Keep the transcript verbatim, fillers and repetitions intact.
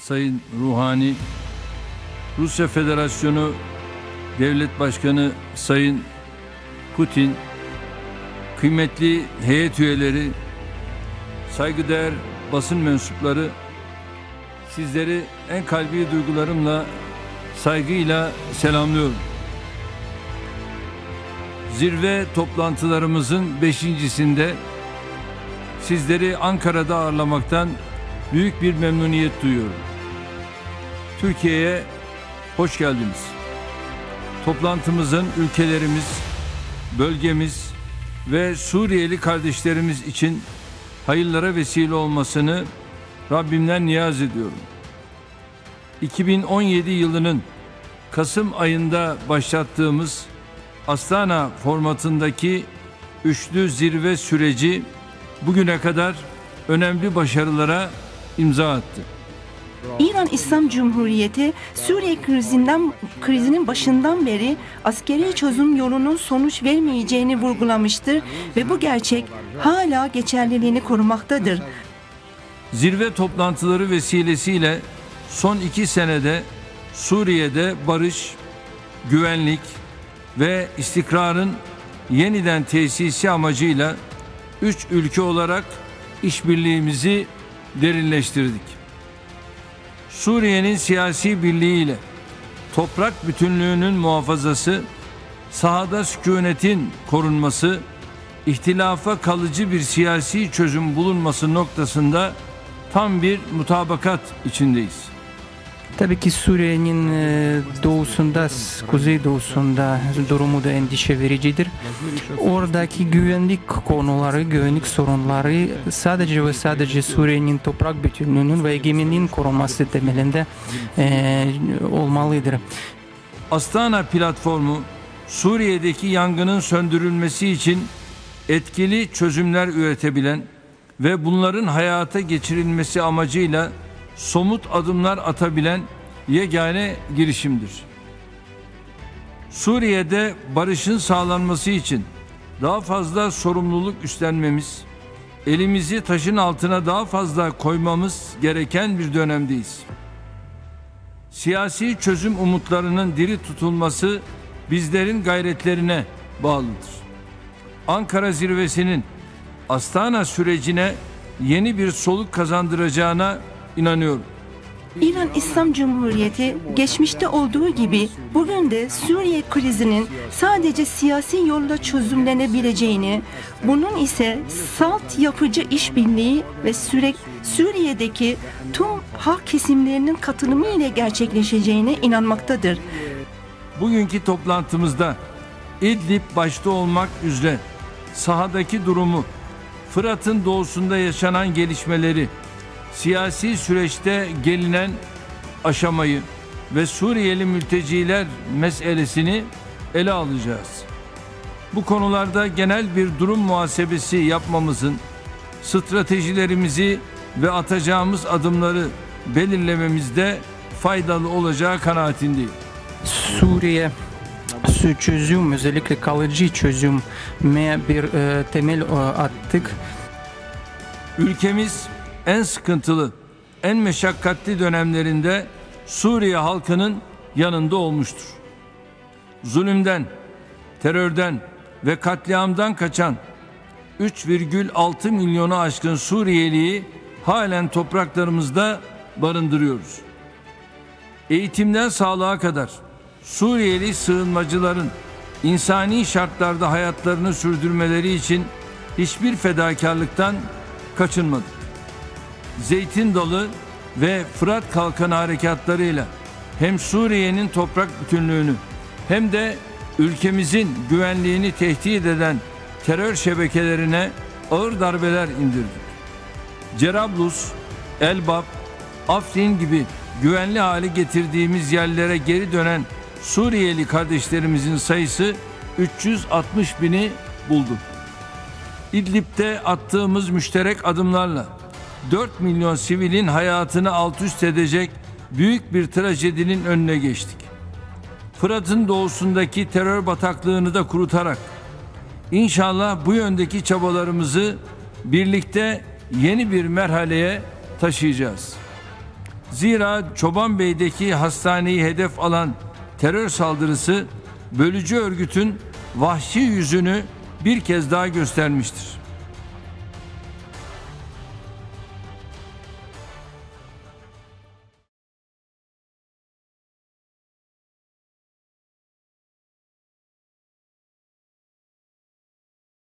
Sayın Ruhani, Rusya Federasyonu Devlet Başkanı Sayın Putin, kıymetli heyet üyeleri, saygıdeğer basın mensupları, sizleri en kalbi duygularımla, saygıyla selamlıyorum. Zirve toplantılarımızın beşincisinde sizleri Ankara'da ağırlamaktan büyük bir memnuniyet duyuyorum. Türkiye'ye hoş geldiniz. Toplantımızın ülkelerimiz, bölgemiz ve Suriyeli kardeşlerimiz için hayırlara vesile olmasını Rabbimden niyaz ediyorum. iki bin on yedi yılının Kasım ayında başlattığımız Astana formatındaki üçlü zirve süreci bugüne kadar önemli başarılara imza attı. İran İslam Cumhuriyeti Suriye krizinden krizinin başından beri askeri çözüm yolunun sonuç vermeyeceğini vurgulamıştır ve bu gerçek hala geçerliliğini korumaktadır. Zirve toplantıları vesilesiyle son iki senede Suriye'de barış, güvenlik ve istikrarın yeniden tesisi amacıyla üç ülke olarak işbirliğimizi derinleştirdik. Suriye'nin siyasi birliğiyle toprak bütünlüğünün muhafazası, sahada sükunetin korunması, ihtilafa kalıcı bir siyasi çözüm bulunması noktasında tam bir mutabakat içindeyiz. Tabii ki Suriye'nin doğusunda, kuzeydoğusunda durumu da endişe vericidir. Oradaki güvenlik konuları, güvenlik sorunları sadece ve sadece Suriye'nin toprak bütünlüğünün ve egemenliğin korunması temelinde e, olmalıdır. Astana platformu, Suriye'deki yangının söndürülmesi için etkili çözümler üretebilen ve bunların hayata geçirilmesi amacıyla somut adımlar atabilen yegane girişimdir. Suriye'de barışın sağlanması için daha fazla sorumluluk üstlenmemiz, elimizi taşın altına daha fazla koymamız gereken bir dönemdeyiz. Siyasi çözüm umutlarının diri tutulması bizlerin gayretlerine bağlıdır. Ankara zirvesinin Astana sürecine yeni bir soluk kazandıracağına inanıyorum. İran İslam Cumhuriyeti geçmişte olduğu gibi bugün de Suriye krizinin sadece siyasi yolla çözümlenebileceğini, bunun ise salt yapıcı işbirliği ve sürekli Suriye'deki tüm halk kesimlerinin katılımı ile gerçekleşeceğine inanmaktadır. Bugünkü toplantımızda İdlib başta olmak üzere sahadaki durumu, Fırat'ın doğusunda yaşanan gelişmeleri, siyasi süreçte gelinen aşamayı ve Suriyeli mülteciler meselesini ele alacağız. Bu konularda genel bir durum muhasebesi yapmamızın, stratejilerimizi ve atacağımız adımları belirlememizde faydalı olacağı kanaatindeyim. Suriye çözüm, özellikle kalıcı çözüme bir e, temel e, attık. Ülkemiz en sıkıntılı, en meşakkatli dönemlerinde Suriye halkının yanında olmuştur. Zulümden, terörden ve katliamdan kaçan üç virgül altı milyonu aşkın Suriyeliyi halen topraklarımızda barındırıyoruz. Eğitimden sağlığa kadar Suriyeli sığınmacıların insani şartlarda hayatlarını sürdürmeleri için hiçbir fedakarlıktan kaçınmadık. Zeytin Dalı ve Fırat Kalkanı harekatlarıyla hem Suriye'nin toprak bütünlüğünü hem de ülkemizin güvenliğini tehdit eden terör şebekelerine ağır darbeler indirdik. Cerablus, Elbap, Afrin gibi güvenli hale getirdiğimiz yerlere geri dönen Suriyeli kardeşlerimizin sayısı üç yüz altmış bini buldu. İdlib'de attığımız müşterek adımlarla dört milyon sivilin hayatını alt üst edecek büyük bir trajedinin önüne geçtik. Fırat'ın doğusundaki terör bataklığını da kurutarak inşallah bu yöndeki çabalarımızı birlikte yeni bir merhaleye taşıyacağız. Zira Çobanbey'deki hastaneyi hedef alan terör saldırısı bölücü örgütün vahşi yüzünü bir kez daha göstermiştir.